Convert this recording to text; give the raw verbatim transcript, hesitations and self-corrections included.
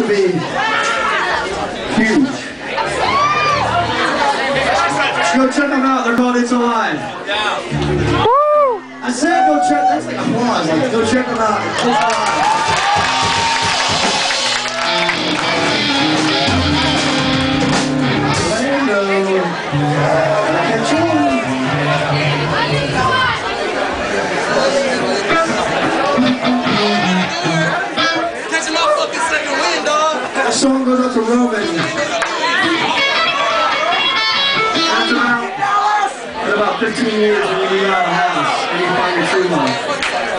be huge. Go check them out. They're called It's Alive. I said go check. That's like applause. Like, go check them out. It's Alive. That song goes up to Roman. After about, in about fifteen years when you get out of the house and you find your true love.